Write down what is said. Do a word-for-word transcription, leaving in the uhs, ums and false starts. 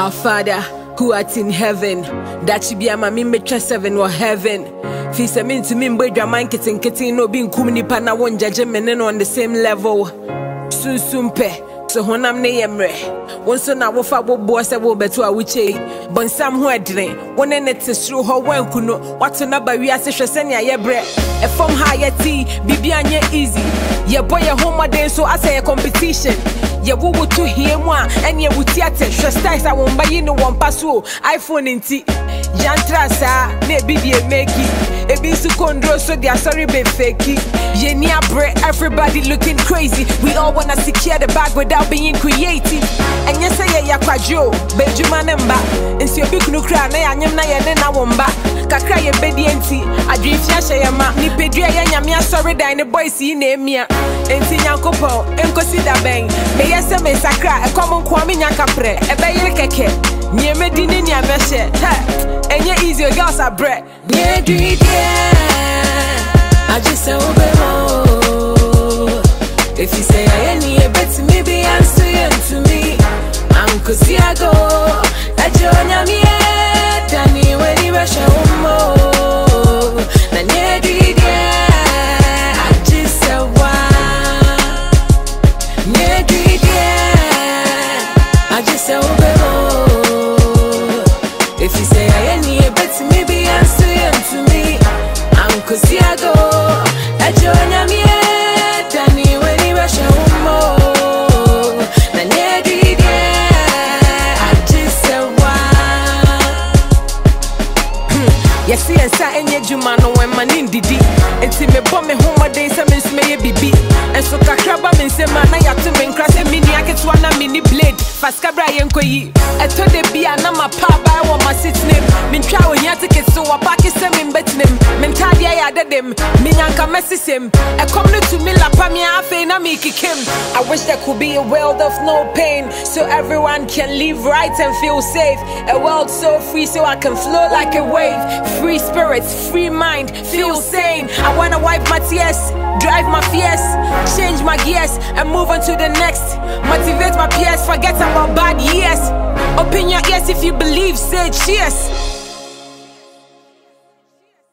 Our Father, who art in heaven, that should be a mammy metra seven or heaven. Fisa mean to me, but your mind getting getting no being kumini pana one judgment on the same level. Soon soon pe. So when I'm near once on our father boss, I will bet to a witch, but somewhere drink one in it is through her one kuno. What's another we are such a senior ye bread. A form higher tea, Bibianya easy. Ye boy a home day, so I say a competition. Ye woo to hear one, and ye would theatre. Just I won't buy you no one password. iPhone in tea. Jantrasa, maybe be a make it. A bit to condro, so they are sorry, be fakey. Ye near bread, everybody looking crazy. We all wanna secure the bag without being creative. And yes, I ya quadro, Benjamin and back. And see a big no cry, I am na ya then I won't back. Kakra ye bedienti, I dream yasha ya ma. Ni pedria ya mia sorry, dine the boy see name ya. And see Yankopo, and consider bang. May yes, a massacre, a common kwami yakapre, a bayer keke. Near Medina, near Meshe, and you're easy, girls are bread. Yeah, do it, yeah. I just say, oh, if you say I need a bet, maybe answer you to me. Uncle Siago, I join me, Danny, when you rush home. And yeah, do it, yeah. I just say, wow. Yeah, do it, yeah. I just say, oh, if you say I need a bet, maybe answer you to me. Uncle Siago, I join me, Danny, when you rush home. And yeah, did I just say, wow. Yes, yes, I ain't yet Jumano when my name did it. And see me bomb me home a day, some is may be beat. And so Kakraba means a man, I have to make crass a mini, I get one a mini blade. Fascabra and Koyi. I told the be a number papa, I want my sit name. Min try when you take it so a pack is in betnam. Mentadia added them, Minyanka messes him. I come to me la pamia, I make him. I wish there could be a world of no pain, so everyone can live right and feel safe. A world so free, so I can flow like a wave. Free spirits, free mind, feel sane. I wanna wipe my tears, drive my fears, change my gears, and move on to the next. Motivate my peers, forget about bad years. Open your ears if you believe, say cheers.